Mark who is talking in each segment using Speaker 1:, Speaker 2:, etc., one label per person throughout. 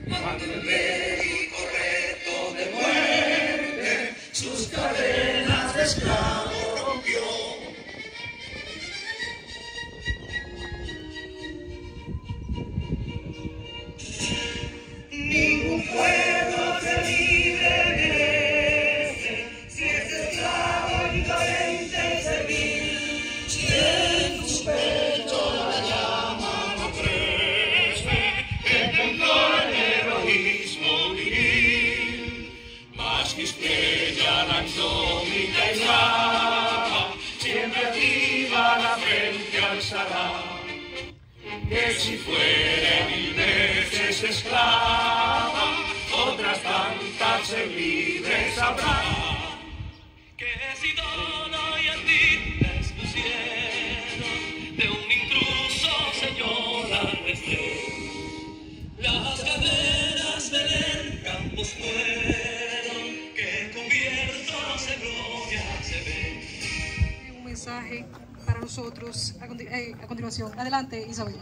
Speaker 1: cuando el médico reto de muerte sus cadenas de esclavo rompió. Ningún pueblo se libre merece si es esclavo insolente y servil. Si en su pecho la llama no crece, que tembló el heroísmo viril. Mas que estrella la indómita y brava, siempre activa la frente alzará. Que si fuere 1000 veces esclava, otras tantas ser libres habrá. Que si Dono y Ardid la expusieron, de un intruso señora resté. Las cadenas del campo fueron, que cubiertos de gloria se ven.
Speaker 2: Un mensaje para nosotros a continuación. Adelante, Isabela.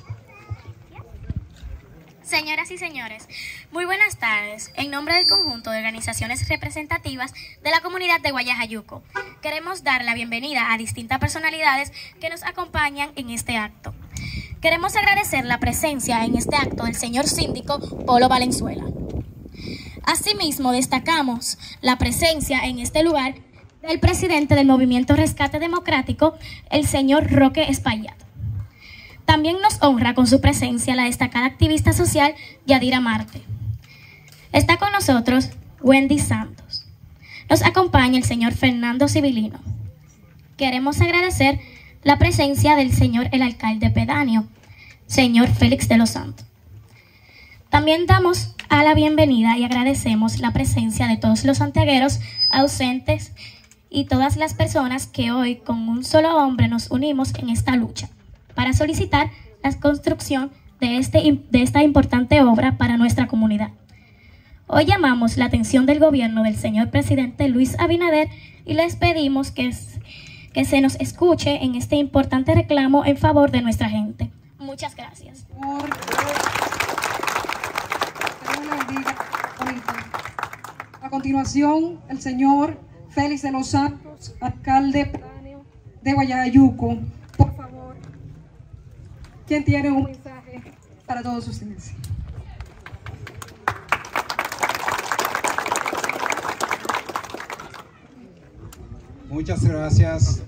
Speaker 3: Señoras y señores, muy buenas tardes. En nombre del conjunto de organizaciones representativas de la comunidad de Guayajayuco, queremos dar la bienvenida a distintas personalidades que nos acompañan en este acto. Queremos agradecer la presencia en este acto del señor síndico Polo Valenzuela. Asimismo, destacamos la presencia en este lugar del presidente del Movimiento Rescate Democrático, el señor Roque Espaillat. También nos honra con su presencia la destacada activista social Yadira Marte. Está con nosotros Wendy Santos. Nos acompaña el señor Fernando Civilino. Queremos agradecer la presencia del señor el alcalde pedáneo, señor Félix de los Santos. También damos a la bienvenida y agradecemos la presencia de todos los santiagueros ausentes y todas las personas que hoy con un solo hombre nos unimos en esta lucha para solicitar la construcción de esta importante obra para nuestra comunidad. Hoy llamamos la atención del gobierno del señor presidente Luis Abinader y les pedimos que se nos escuche en este importante reclamo en favor de nuestra gente. Muchas gracias.
Speaker 2: A continuación, el señor Félix de los Santos, alcalde pedáneo de Guayajayuco. Por favor, ¿quién tiene un mensaje para todos ustedes?
Speaker 4: Muchas gracias.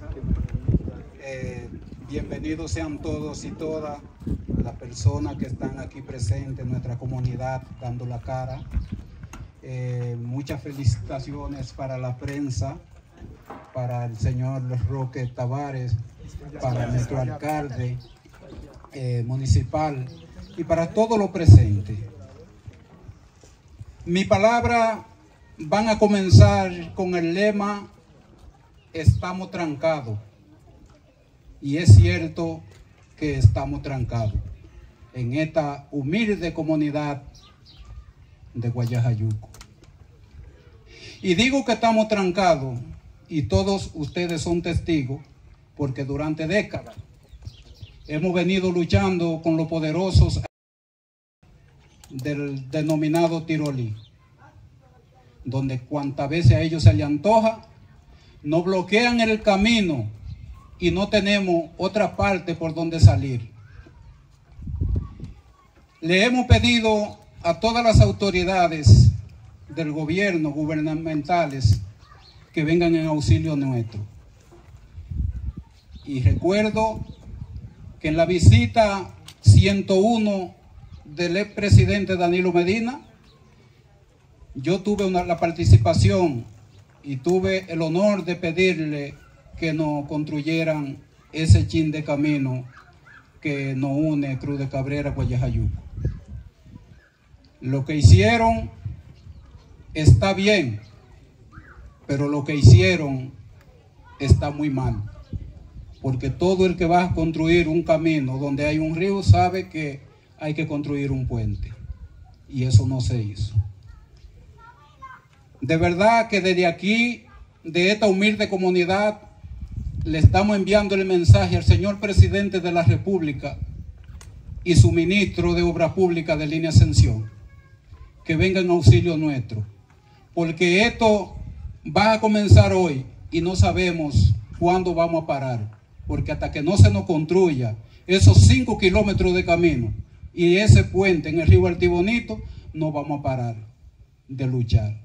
Speaker 4: Bienvenidos sean todos y todas las personas que están aquí presentes en nuestra comunidad dando la cara. Muchas felicitaciones para la prensa, para el señor Roque Tavares, para nuestro alcalde municipal y para todos los presentes. Mi palabra van a comenzar con el lema "Estamos trancados", y es cierto que estamos trancados en esta humilde comunidad de Guayajayuco. Y digo que estamos trancados, y todos ustedes son testigos, porque durante décadas hemos venido luchando con los poderosos del denominado tirolí, donde cuantas veces a ellos se les antoja, nos bloquean el camino y no tenemos otra parte por donde salir. Le hemos pedido a todas las autoridades del gobierno, gubernamentales, que vengan en auxilio nuestro. Y recuerdo que en la visita 101 del expresidente Danilo Medina, yo tuve la participación y tuve el honor de pedirle que nos construyeran ese chin de camino que nos une Cruz de Cabrera a Guayajayuco. Lo que hicieron está bien, pero lo que hicieron está muy mal, porque todo el que va a construir un camino donde hay un río sabe que hay que construir un puente, y eso no se hizo. De verdad que desde aquí, de esta humilde comunidad, le estamos enviando el mensaje al señor presidente de la República y su ministro de Obras Públicas de Línea Ascensión, que venga en auxilio nuestro, porque esto va a comenzar hoy y no sabemos cuándo vamos a parar, porque hasta que no se nos construya esos 5 kilómetros de camino y ese puente en el río Altibonito, no vamos a parar de luchar.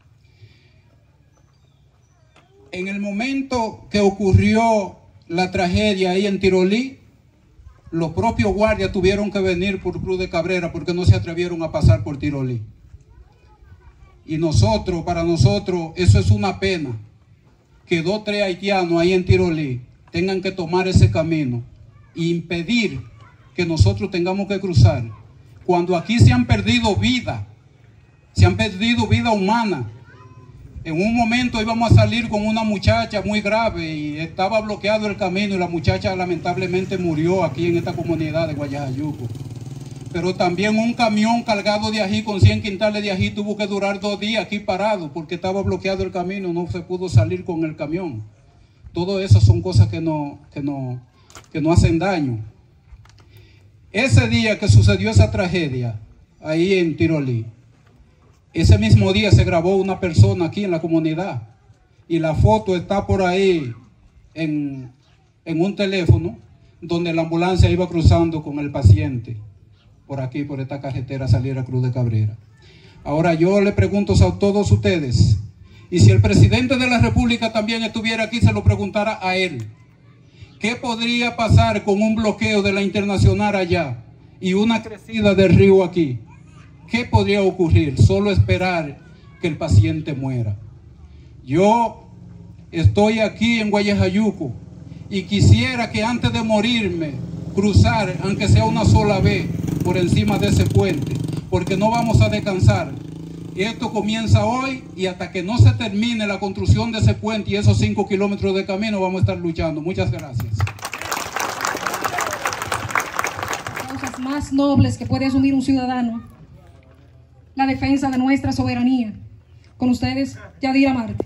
Speaker 4: En el momento que ocurrió la tragedia ahí en Tirolí, los propios guardias tuvieron que venir por Cruz de Cabrera porque no se atrevieron a pasar por Tirolí. Y para nosotros, eso es una pena, que 2 o 3 haitianos ahí en Tirolí tengan que tomar ese camino e impedir que nosotros tengamos que cruzar, cuando aquí se han perdido vidas, se han perdido vida humana. En un momento íbamos a salir con una muchacha muy grave y estaba bloqueado el camino y la muchacha lamentablemente murió aquí en esta comunidad de Guayajayuco. Pero también un camión cargado de ají con 100 quintales de ají tuvo que durar 2 días aquí parado porque estaba bloqueado el camino, no se pudo salir con el camión. Todo eso son cosas que no hacen daño. Ese día que sucedió esa tragedia ahí en Tirolí, ese mismo día se grabó una persona aquí en la comunidad y la foto está por ahí en un teléfono donde la ambulancia iba cruzando con el paciente por aquí, por esta carretera, salir a Cruz de Cabrera. Ahora yo le pregunto a todos ustedes, y si el presidente de la República también estuviera aquí, se lo preguntara a él, ¿qué podría pasar con un bloqueo de la Internacional allá y una crecida del río aquí? ¿Qué podría ocurrir? Solo esperar que el paciente muera. Yo estoy aquí en Guayajayuco y quisiera que antes de morirme cruzar, aunque sea una sola vez, por encima de ese puente, porque no vamos a descansar. Esto comienza hoy y hasta que no se termine la construcción de ese puente y esos 5 kilómetros de camino vamos a estar luchando. Muchas gracias.
Speaker 2: Causas más nobles que puede asumir un ciudadano: la defensa de nuestra soberanía. Con ustedes, Yadira Marte.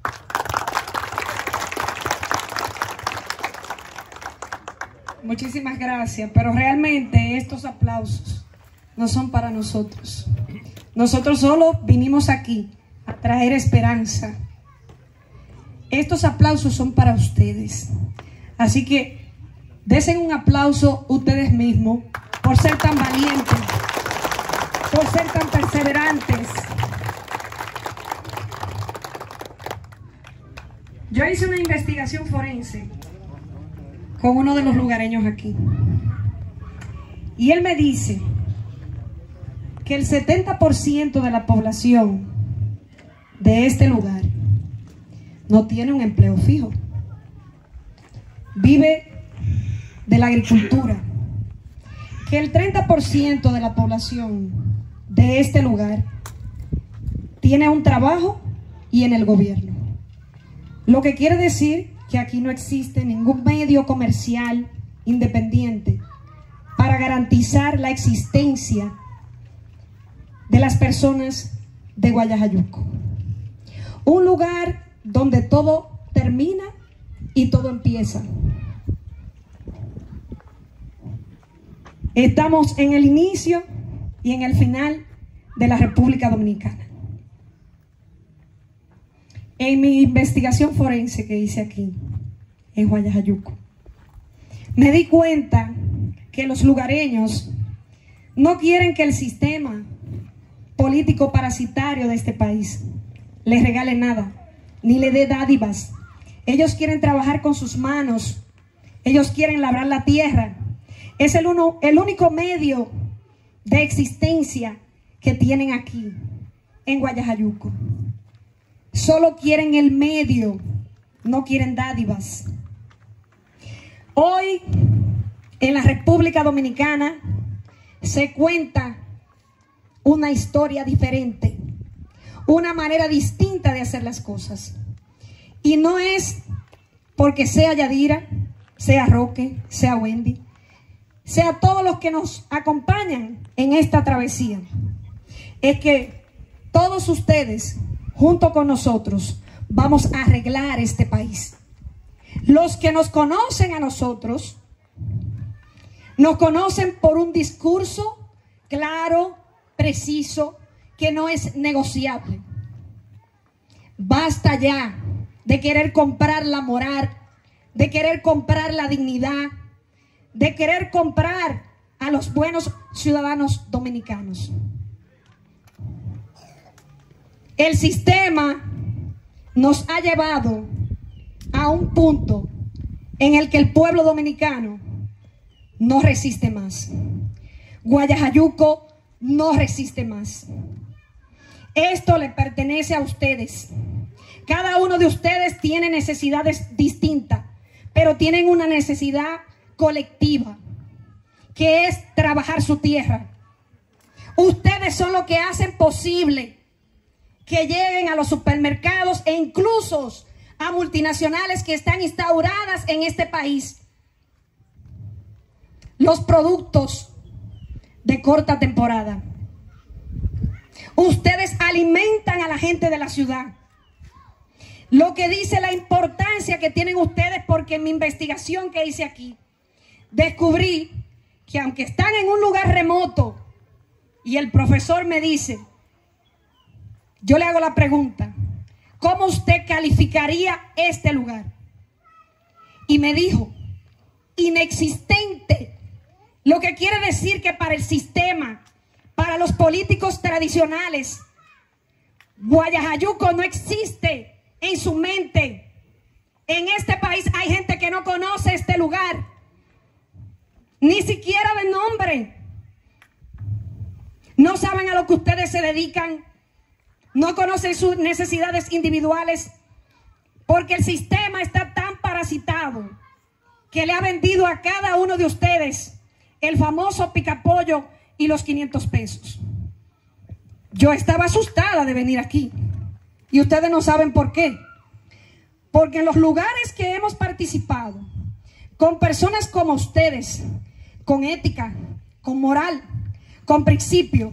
Speaker 5: Muchísimas gracias, pero realmente estos aplausos no son para nosotros. Nosotros solo vinimos aquí a traer esperanza. Estos aplausos son para ustedes. Así que desen un aplauso ustedes mismos por ser tan valientes, por ser tan perseverantes. Yo hice una investigación forense con uno de los lugareños aquí. Y él me dice que el 70% de la población de este lugar no tiene un empleo fijo. Vive de la agricultura. Que el 30% de la población de este lugar tiene un trabajo y en el gobierno. Lo que quiere decir que aquí no existe ningún medio comercial independiente para garantizar la existencia de las personas de Guayajayuco. Un lugar donde todo termina y todo empieza. Estamos en el inicio y en el final de la República Dominicana. En mi investigación forense que hice aquí, en Guayajayuco, me di cuenta que los lugareños no quieren que el sistema político parasitario de este país les regale nada, ni le dé dádivas. Ellos quieren trabajar con sus manos, ellos quieren labrar la tierra. Es el único medio de existencia que tienen aquí, en Guayajayuco. Solo quieren el medio, no quieren dádivas. Hoy, en la República Dominicana, se cuenta una historia diferente, una manera distinta de hacer las cosas. Y no es porque sea Yadira, sea Roque, sea Wendy, sea todos los que nos acompañan en esta travesía. Es que todos ustedes, junto con nosotros, vamos a arreglar este país. Los que nos conocen a nosotros, nos conocen por un discurso claro, preciso, que no es negociable. Basta ya de querer comprar la moral, de querer comprar la dignidad, de querer comprar a los buenos ciudadanos dominicanos. El sistema nos ha llevado a un punto en el que el pueblo dominicano no resiste más. Guayajayuco no resiste más. Esto le pertenece a ustedes. Cada uno de ustedes tiene necesidades distintas, pero tienen una necesidad colectiva, que es trabajar su tierra. Ustedes son los que hacen posible que lleguen a los supermercados e incluso a multinacionales que están instauradas en este país los productos de corta temporada. Ustedes alimentan a la gente de la ciudad. Lo que dice la importancia que tienen ustedes, porque en mi investigación que hice aquí, descubrí que aunque están en un lugar remoto, y el profesor me dice, yo le hago la pregunta, ¿cómo usted calificaría este lugar? Y me dijo, inexistente. Lo que quiere decir que para el sistema, para los políticos tradicionales, Guayajayuco no existe en su mente. En este país hay gente que no conoce este lugar, ni siquiera de nombre. No saben a lo que ustedes se dedican, no conocen sus necesidades individuales, porque el sistema está tan parasitado que le ha vendido a cada uno de ustedes el famoso picapollo y los 500 pesos. Yo estaba asustada de venir aquí y ustedes no saben por qué. Porque en los lugares que hemos participado, con personas como ustedes, con ética, con moral, con principio,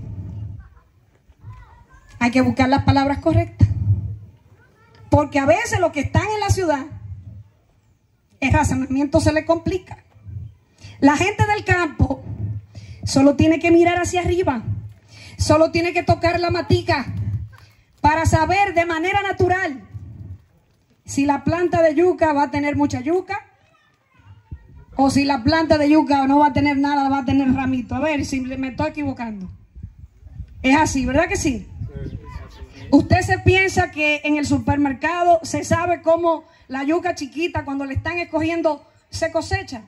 Speaker 5: hay que buscar las palabras correctas. Porque a veces los que están en la ciudad, el razonamiento se le complica. La gente del campo solo tiene que mirar hacia arriba, solo tiene que tocar la matica para saber de manera natural si la planta de yuca va a tener mucha yuca o si la planta de yuca no va a tener nada, va a tener ramito. A ver si me estoy equivocando. Es así, ¿verdad que sí? Usted se piensa que en el supermercado se sabe cómo la yuca chiquita, cuando le están escogiendo, se cosecha.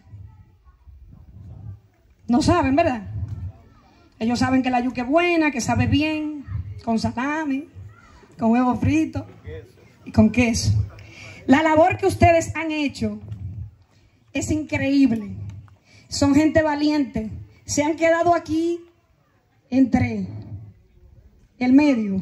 Speaker 5: No saben, ¿verdad? Ellos saben que la yuca es buena, que sabe bien, con salami, con huevo frito y con queso. La labor que ustedes han hecho es increíble. Son gente valiente. Se han quedado aquí entre el medio.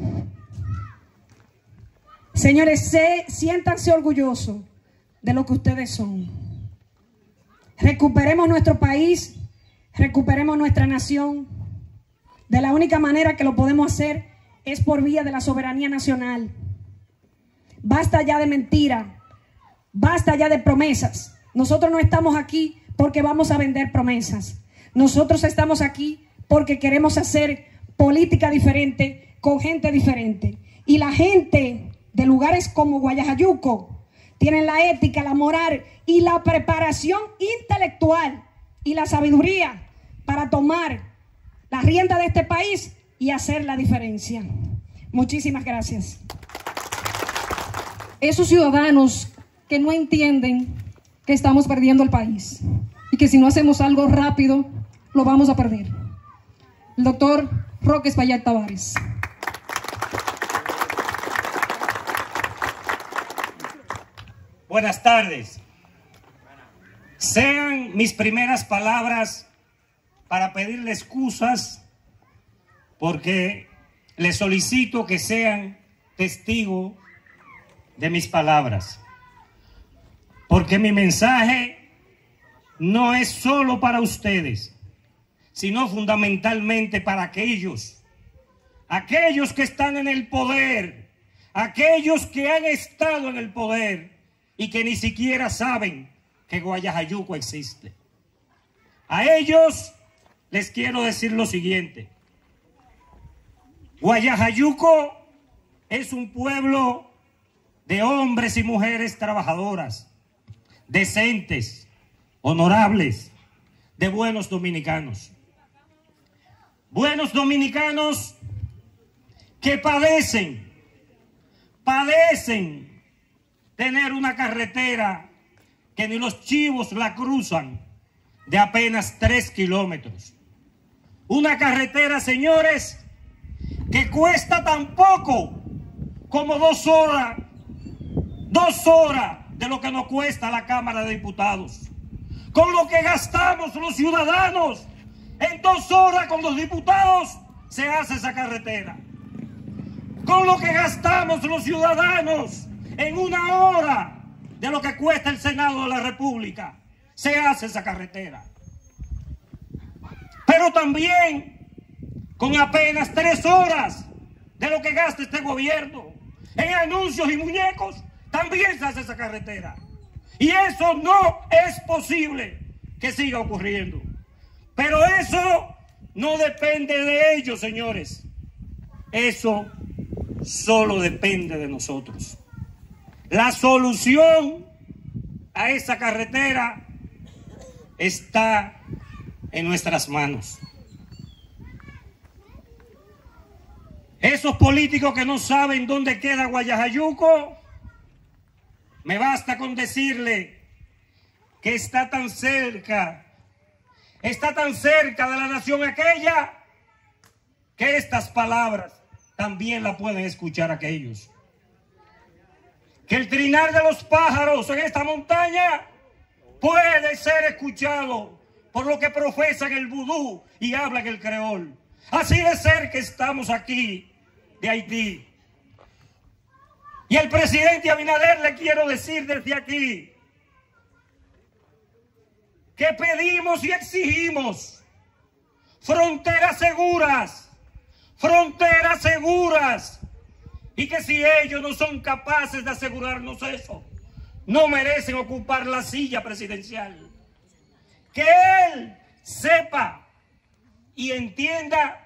Speaker 5: Señores, siéntanse orgullosos de lo que ustedes son. Recuperemos nuestro país, recuperemos nuestra nación. De la única manera que lo podemos hacer es por vía de la soberanía nacional. Basta ya de mentira, basta ya de promesas. Nosotros no estamos aquí porque vamos a vender promesas. Nosotros estamos aquí porque queremos hacer política diferente con gente diferente. Y la gente de lugares como Guayajayuco tienen la ética, la moral y la preparación intelectual y la sabiduría para tomar la rienda de este país y hacer la diferencia. Muchísimas gracias.
Speaker 2: Esos ciudadanos que no entienden que estamos perdiendo el país y que si no hacemos algo rápido, lo vamos a perder. El doctor Roque Espaillat Tavares.
Speaker 6: Buenas tardes. Sean mis primeras palabras para pedirle excusas porque les solicito que sean testigos de mis palabras. Porque mi mensaje no es solo para ustedes, sino fundamentalmente para aquellos que están en el poder, aquellos que han estado en el poder y que ni siquiera saben que Guayajayuco existe. A ellos les quiero decir lo siguiente. Guayajayuco es un pueblo de hombres y mujeres trabajadoras, decentes, honorables, de buenos dominicanos. Buenos dominicanos que padecen tener una carretera que ni los chivos la cruzan, de apenas 3 kilómetros. Una carretera, señores, que cuesta tan poco como 2 horas de lo que nos cuesta la Cámara de Diputados. Con lo que gastamos los ciudadanos, en 2 horas con los diputados se hace esa carretera. Con lo que gastamos los ciudadanos en 1 hora de lo que cuesta el Senado de la República, se hace esa carretera. Pero también con apenas 3 horas de lo que gasta este gobierno en anuncios y muñecos, también se hace esa carretera. Y eso no es posible que siga ocurriendo. Pero eso no depende de ellos, señores. Eso solo depende de nosotros. La solución a esa carretera está en nuestras manos. Esos políticos que no saben dónde queda Guayajayuco, me basta con decirle que está tan cerca de la nación aquella, que estas palabras también la pueden escuchar aquellos. Que el trinar de los pájaros en esta montaña puede ser escuchado por lo que profesan el vudú y hablan el creol. Así de cerca estamos aquí de Haití. Y al presidente Abinader le quiero decir desde aquí que pedimos y exigimos fronteras seguras, y que si ellos no son capaces de asegurarnos eso, no merecen ocupar la silla presidencial. Que él sepa y entienda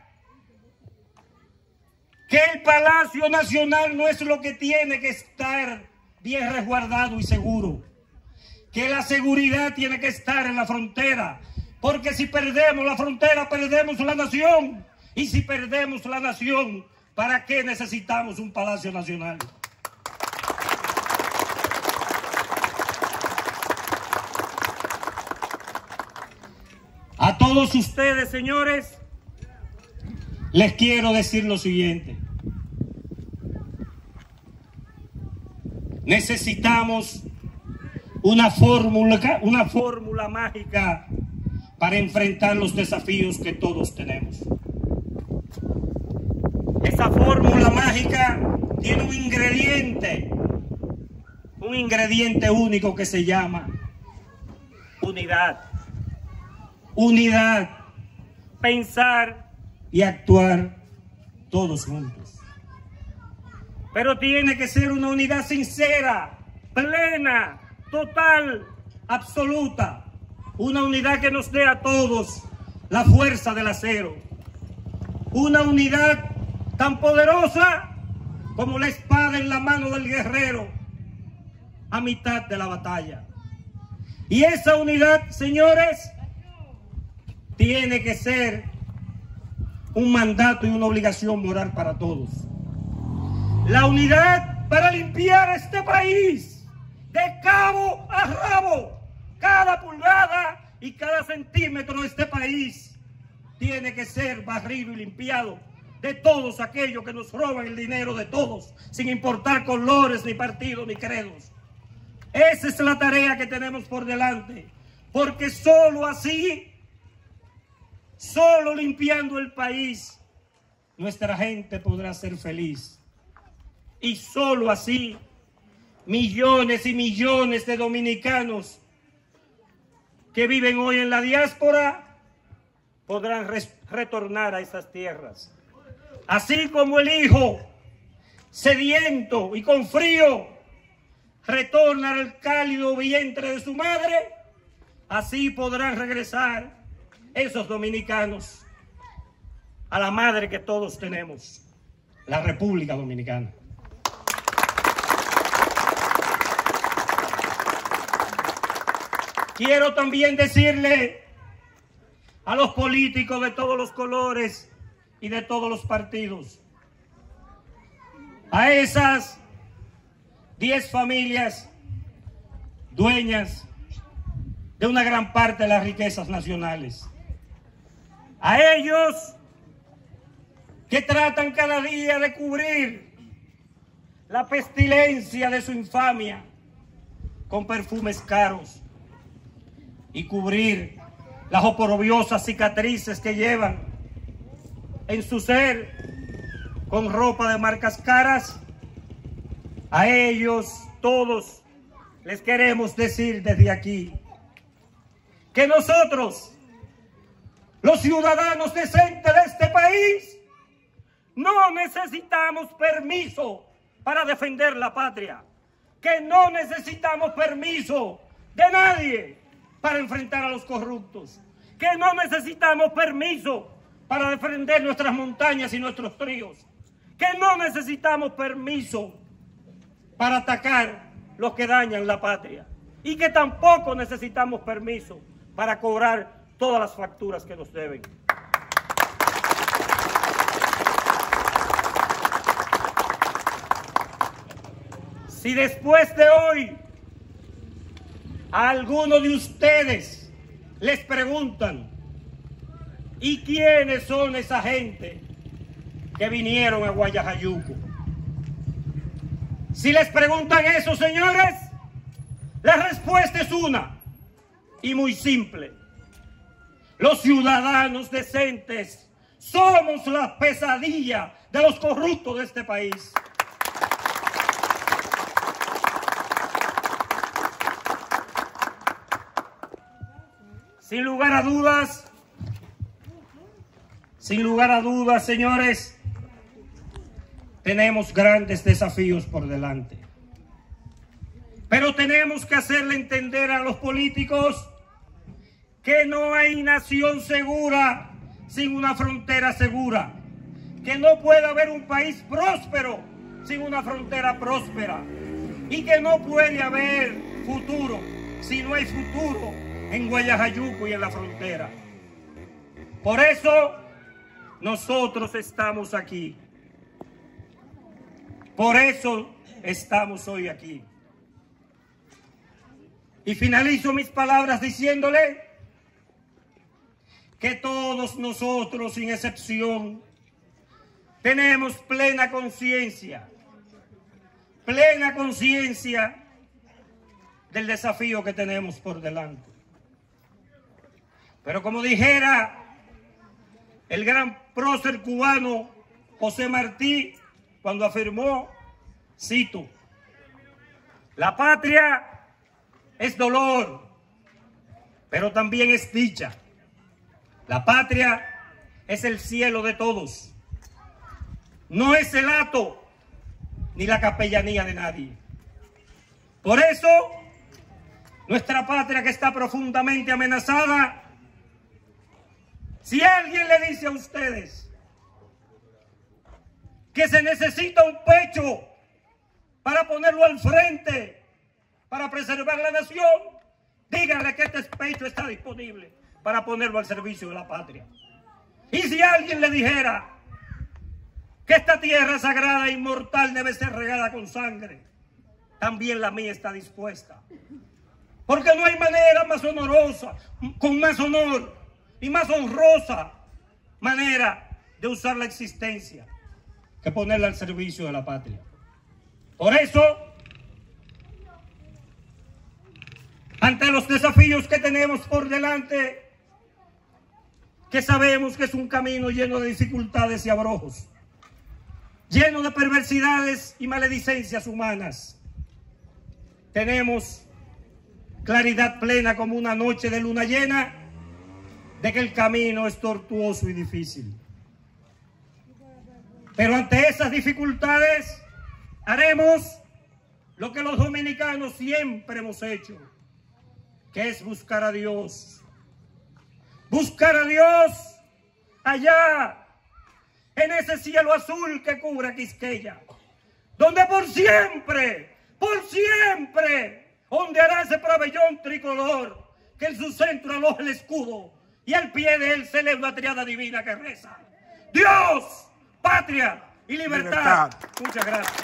Speaker 6: que el Palacio Nacional no es lo que tiene que estar bien resguardado y seguro, que la seguridad tiene que estar en la frontera, porque si perdemos la frontera, perdemos la nación, y si perdemos la nación, ¿para qué necesitamos un Palacio Nacional? A todos ustedes, señores, les quiero decir lo siguiente. Necesitamos una fórmula mágica para enfrentar los desafíos que todos tenemos. Esa fórmula mágica tiene un ingrediente único que se llama unidad. Unidad, pensar y actuar todos juntos. Pero tiene que ser una unidad sincera, plena, total, absoluta. Una unidad que nos dé a todos la fuerza del acero. Una unidad tan poderosa como la espada en la mano del guerrero a mitad de la batalla. Y esa unidad, señores, tiene que ser un mandato y una obligación moral para todos. La unidad para limpiar este país de cabo a rabo. Cada pulgada y cada centímetro de este país tiene que ser barrido y limpiado de todos aquellos que nos roban el dinero de todos, sin importar colores, ni partidos, ni credos. Esa es la tarea que tenemos por delante, porque solo así, solo limpiando el país, nuestra gente podrá ser feliz. Y solo así, millones y millones de dominicanos que viven hoy en la diáspora podrán retornar a esas tierras. Así como el hijo, sediento y con frío, retorna al cálido vientre de su madre, así podrán regresar esos dominicanos a la madre que todos tenemos. la República Dominicana. Quiero también decirle a los políticos de todos los colores y de todos los partidos, a esas 10 familias dueñas de una gran parte de las riquezas nacionales, a ellos que tratan cada día de cubrir la pestilencia de su infamia con perfumes caros y cubrir las oporobiosas cicatrices que llevan en su ser con ropa de marcas caras, a ellos todos les queremos decir desde aquí que nosotros, los ciudadanos decentes de este país, no necesitamos permiso para defender la patria, que no necesitamos permiso de nadie para enfrentar a los corruptos, que no necesitamos permiso para defender nuestras montañas y nuestros ríos, que no necesitamos permiso para atacar los que dañan la patria y que tampoco necesitamos permiso para cobrar todas las facturas que nos deben. Si después de hoy a alguno de ustedes les preguntan, ¿y quiénes son esa gente que vinieron a Guayajayuco? Si les preguntan eso, señores, la respuesta es una y muy simple. Los ciudadanos decentes somos la pesadilla de los corruptos de este país. Sin lugar a dudas, señores, tenemos grandes desafíos por delante. Pero tenemos que hacerle entender a los políticos que no hay nación segura sin una frontera segura, que no puede haber un país próspero sin una frontera próspera y que no puede haber futuro si no hay futuro en Guayajayuco y en la frontera. Por eso nosotros estamos aquí. Por eso estamos hoy aquí. Y finalizo mis palabras diciéndole que todos nosotros, sin excepción, tenemos plena conciencia del desafío que tenemos por delante. Pero como dijera el gran prócer cubano José Martí, cuando afirmó, cito, la patria es dolor, pero también es dicha. La patria es el cielo de todos. No es el hato ni la capellanía de nadie. Por eso, nuestra patria que está profundamente amenazada, si alguien le dice a ustedes que se necesita un pecho para ponerlo al frente, para preservar la nación, díganle que este pecho está disponible para ponerlo al servicio de la patria. Y si alguien le dijera que esta tierra sagrada e inmortal debe ser regada con sangre, también la mía está dispuesta. Porque no hay manera más honorosa, con más honor y más honrosa manera de usar la existencia que ponerla al servicio de la patria. Por eso, ante los desafíos que tenemos por delante, que sabemos que es un camino lleno de dificultades y abrojos, lleno de perversidades y maledicencias humanas, tenemos claridad plena como una noche de luna llena de que el camino es tortuoso y difícil. Pero ante esas dificultades haremos lo que los dominicanos siempre hemos hecho, que es buscar a Dios. Buscar a Dios allá en ese cielo azul que cubre Quisqueya, donde por siempre, ondeará ese pabellón tricolor, que en su centro aloja el escudo y al pie de él se lee una triada divina que reza: Dios, patria y libertad. Muchas gracias.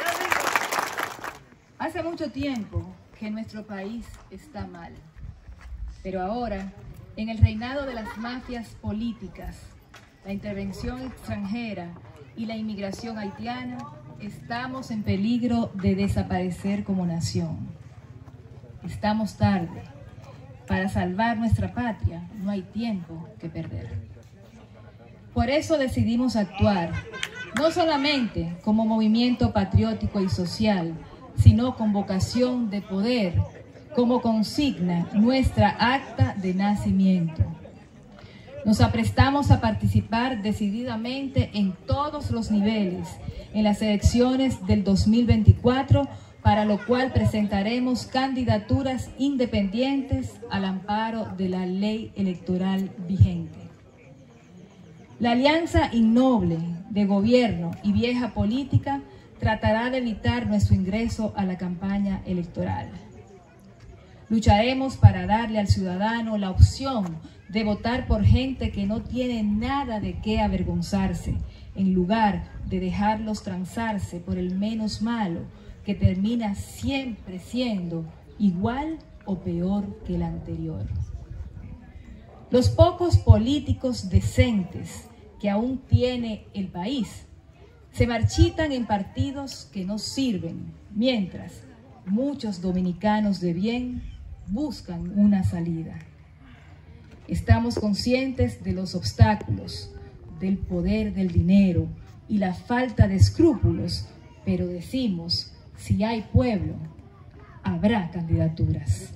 Speaker 7: Hace mucho tiempo que nuestro país está mal, pero ahora, en el reinado de las mafias políticas, la intervención extranjera y la inmigración haitiana, estamos en peligro de desaparecer como nación. Estamos tarde. Para salvar nuestra patria no hay tiempo que perder. Por eso decidimos actuar, no solamente como movimiento patriótico y social, sino con vocación de poder, como consigna nuestra acta de nacimiento. Nos aprestamos a participar decididamente en todos los niveles en las elecciones del 2024, para lo cual presentaremos candidaturas independientes al amparo de la ley electoral vigente. La alianza innoble de gobierno y vieja política tratará de evitar nuestro ingreso a la campaña electoral. Lucharemos para darle al ciudadano la opción de votar por gente que no tiene nada de qué avergonzarse, en lugar de dejarlos transarse por el menos malo, que termina siempre siendo igual o peor que el anterior. Los pocos políticos decentes que aún tiene el país se marchitan en partidos que no sirven, mientras muchos dominicanos de bien buscan una salida. Estamos conscientes de los obstáculos, del poder del dinero y la falta de escrúpulos, pero decimos: si hay pueblo, habrá candidaturas.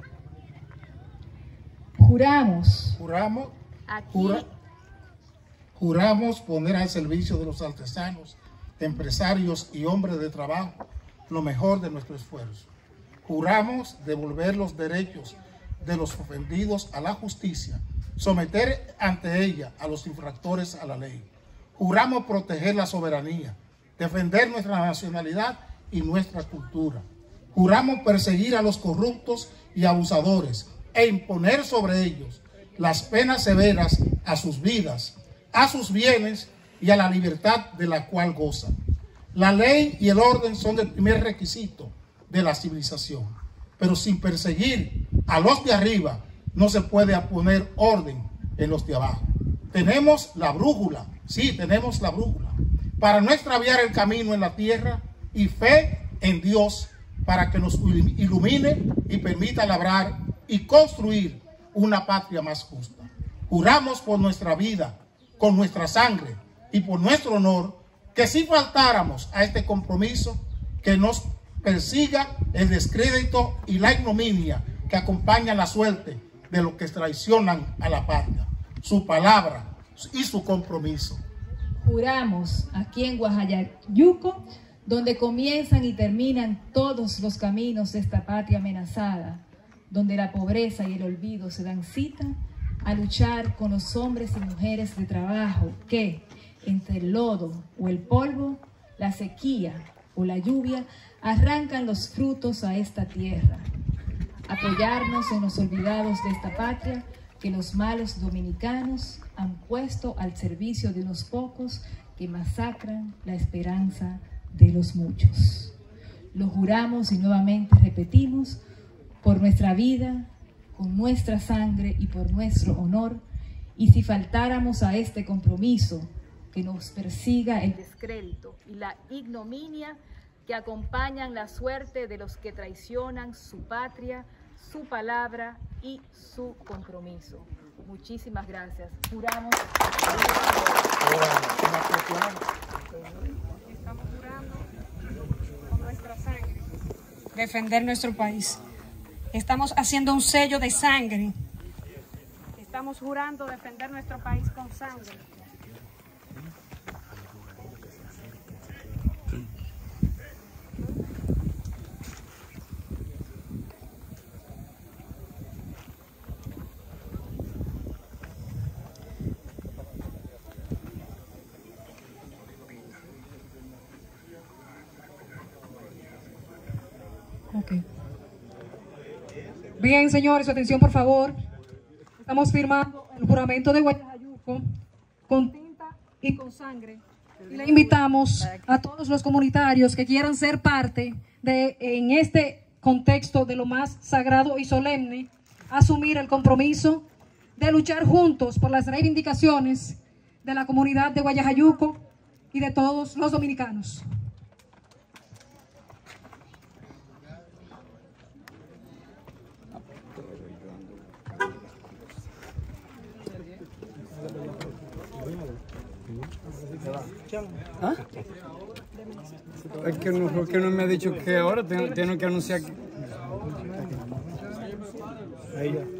Speaker 8: Juramos poner al servicio de los artesanos, empresarios y hombres de trabajo lo mejor de nuestro esfuerzo. Juramos devolver los derechos de los ofendidos a la justicia, someter ante ella a los infractores a la ley. Juramos proteger la soberanía, defender nuestra nacionalidad y nuestra cultura. Juramos perseguir a los corruptos y abusadores e imponer sobre ellos las penas severas a sus vidas, a sus bienes y a la libertad de la cual gozan. La ley y el orden son el primer requisito de la civilización, pero sin perseguir a los de arriba no se puede poner orden en los de abajo. Tenemos la brújula, sí, tenemos la brújula, para no extraviar el camino en la tierra, y fe en Dios para que nos ilumine y permita labrar y construir una patria más justa. Juramos por nuestra vida, con nuestra sangre y por nuestro honor, que si faltáramos a este compromiso, que nos persiga el descrédito y la ignominia que acompañan la suerte de los que traicionan a la patria, su palabra y su compromiso.
Speaker 7: Juramos aquí en Guajayuco, donde comienzan y terminan todos los caminos de esta patria amenazada, donde la pobreza y el olvido se dan cita, a luchar con los hombres y mujeres de trabajo que, entre el lodo o el polvo, la sequía o la lluvia, arrancan los frutos a esta tierra. Apoyarnos en los olvidados de esta patria que los malos dominicanos han puesto al servicio de unos pocos que masacran la esperanza de los muchos. Lo juramos y nuevamente repetimos, por nuestra vida, con nuestra sangre y por nuestro honor, y si faltáramos a este compromiso, que nos persiga el descrédito y la ignominia que acompañan la suerte de los que traicionan su patria, su palabra y su compromiso. Muchísimas gracias. Juramos.
Speaker 2: Estamos jurando con nuestra sangre defender nuestro país. Estamos haciendo un sello de sangre. Estamos jurando defender nuestro país con sangre. Ok. Bien, señores, su atención, por favor. Estamos firmando el juramento de Guayajayuco con tinta y con sangre. Y le invitamos a todos los comunitarios que quieran ser parte de, en este contexto de lo más sagrado y solemne, asumir el compromiso de luchar juntos por las reivindicaciones de la comunidad de Guayajayuco y de todos los dominicanos.
Speaker 9: ¿Ah? Es que no me ha dicho que ahora tengo que anunciar que... Ahí ya.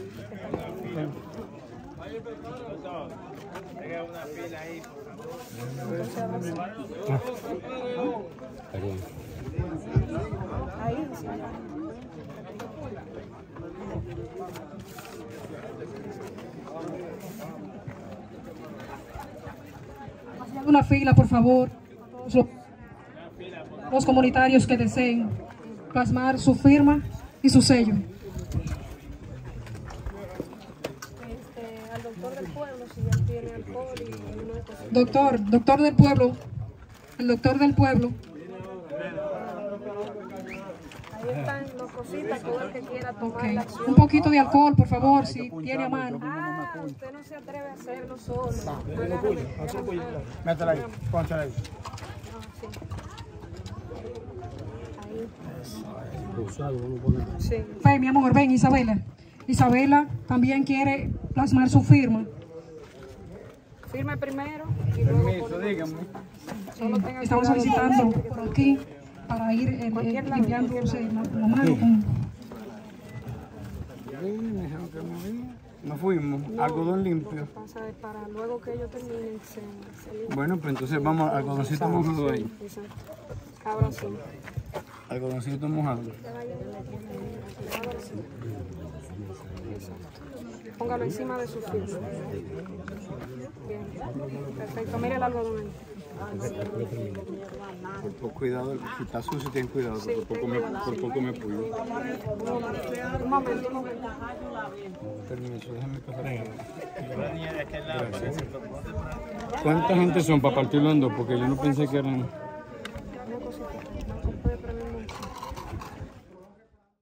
Speaker 2: Una fila, por favor, todos los comunitarios que deseen plasmar su firma y su sello.
Speaker 10: Al doctor del pueblo, si él tiene alcohol y una cosa.
Speaker 2: Doctor del pueblo, el doctor del pueblo.
Speaker 10: Ahí están las cositas, todo el que quiera tomar
Speaker 2: Okay.
Speaker 10: la acción.
Speaker 2: Un poquito de alcohol, por favor, si tiene a mano.
Speaker 10: Usted no se atreve a hacerlo solo.
Speaker 9: Métela ahí, póntela ahí.
Speaker 10: Sí.
Speaker 2: Ven, mi amor, ven, Isabela. Isabela también quiere plasmar su firma.
Speaker 10: Firme primero y luego
Speaker 9: Permiso, dígame.
Speaker 10: solo tenga
Speaker 2: Estamos
Speaker 10: cuidado.
Speaker 2: solicitando por aquí para ir limpiándose la mano con...
Speaker 9: Me dijeron que nos fuimos, algodón limpio.
Speaker 10: Pasa de para luego que ellos terminen se
Speaker 9: Bueno, pues entonces vamos, algodoncito mojado ahí.
Speaker 10: Exacto. Ahora sí.
Speaker 9: Algodoncito mojado.
Speaker 10: Póngalo encima de su firma. Bien. Perfecto. Mire el algodón ahí.
Speaker 9: Por cuidado, si está sucio, ten cuidado, porque por poco me puyo.
Speaker 10: Un momento.
Speaker 9: Permiso, déjame pasar. ¿Cuánta gente son para partirlo en dos? Porque yo no pensé que eran...